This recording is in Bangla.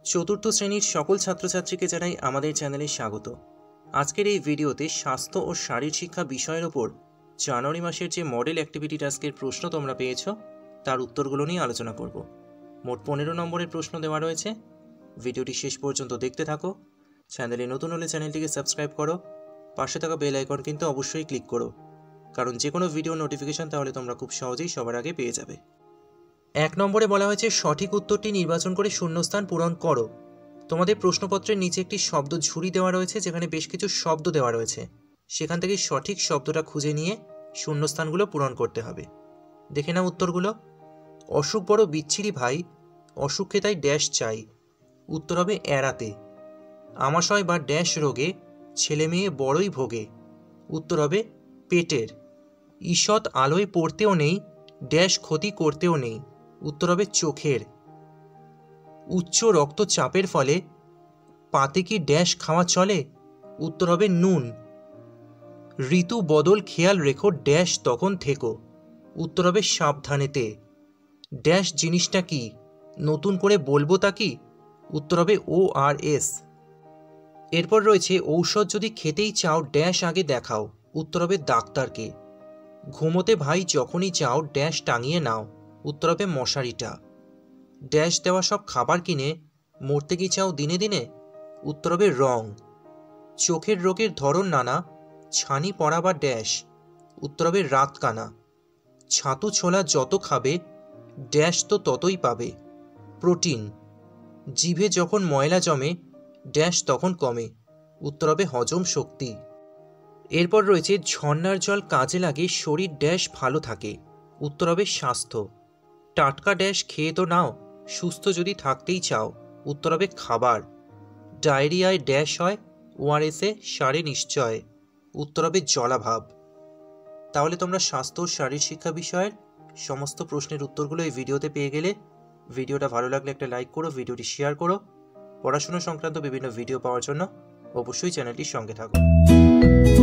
চতুর্থ শ্রেণীর সকল ছাত্রছাত্রীকে জানাই আমাদের চ্যানেলে স্বাগত। আজকের এই ভিডিওতে স্বাস্থ্য ও শারীর শিক্ষা বিষয়ের ওপর জানুয়ারি মাসের যে মডেল অ্যাক্টিভিটি টাস্কের প্রশ্ন তোমরা পেয়েছো তার উত্তরগুলো নিয়ে আলোচনা করব। মোট 15 নম্বরের প্রশ্ন দেওয়া রয়েছে। ভিডিওটি শেষ পর্যন্ত দেখতে থাকো। চ্যানেলে নতুন হলে চ্যানেলটিকে সাবস্ক্রাইব করো, পাশে থাকা বেল আইকন কিন্তু অবশ্যই ক্লিক করো, কারণ যে কোনো ভিডিও নোটিফিকেশন তাহলে তোমরা খুব সহজেই সবার আগে পেয়ে যাবে। 1 নম্বরে বলা হয়েছে সঠিক উত্তরটি নির্বাচন করে শূন্যস্থান পূরণ করো। তোমাদের প্রশ্নপত্রের নিচে একটি শব্দ ঝুড়ি দেওয়া রয়েছে, যেখানে বেশ কিছু শব্দ দেওয়া রয়েছে। সেখান থেকে সঠিক শব্দটা খুঁজে নিয়ে শূন্যস্থানগুলো পূরণ করতে হবে। দেখে নাও উত্তরগুলো। অসুখ বড় বিচ্ছিরি ভাই, অসুখে তাই ড্যাশ চাই। উত্তর হবে এড়াতে। আমাশয় বা ড্যাশ রোগে ছেলে মেয়ে বড়ই ভোগে। উত্তর হবে পেটের। ঈষৎ আলোয় পড়তেও নেই, ড্যাশ ক্ষতি করতেও নেই। উত্তর হবে চোখের। উচ্চ রক্তচাপের ফলে পাতে কি ড্যাশ খাওয়া চলে? উত্তর হবে নুন। ঋতু বদল খেয়াল রেখো, ড্যাশ তখন থেকো। উত্তর হবে সাবধানেতে। ড্যাশ জিনিসটা কি, নতুন করে বলবো তা কি? উত্তর হবে ORS। এরপর রয়েছে ঔষধ যদি খেতেই চাও ড্যাশ আগে দেখাও। উত্তর হবে ডাক্তারকে। ঘুমোতে ভাই যখনই চাও ড্যাশ টাঙিয়ে নাও। উত্তর হবে মশারিটা। ড্যাশ দেওয়া সব খাবার কিনে মরতে কি চাও দিনে দিনে? উত্তর হবে রং। চোখের রোগের ধরন নানা, ছানি পড়া বা ড্যাশ। উত্তর হবে রাতকানা। ছাতু ছোলা যত খাবে ড্যাশ তো ততই পাবে। প্রোটিন। জিভে যখন ময়লা জমে ড্যাশ তখন কমে। উত্তর হবে হজম শক্তি। এরপর রয়েছে ঝর্ণার জল কাজে লাগে শরীর ড্যাশ ভালো থাকে। উত্তর হবে স্বাস্থ্য। টাটকা ড্যাশ খেয়ে তো নাও, সুস্থ যদি থাকতেই চাও। উত্তর হবে খাবার। ডায়রিয়ায় ড্যাশ হয়, ORS-এ সারে নিশ্চয়। উত্তর হবে জলাভাব। তাহলে তোমরা স্বাস্থ্য ও শারীর শিক্ষা বিষয়ের সমস্ত প্রশ্নের উত্তরগুলো এই ভিডিওতে পেয়ে গেলে। ভিডিওটা ভালো লাগলে একটা লাইক করো, ভিডিওটি শেয়ার করো। পড়াশোনা সংক্রান্ত বিভিন্ন ভিডিও পাওয়ার জন্য অবশ্যই চ্যানেলটির সঙ্গে থাকো।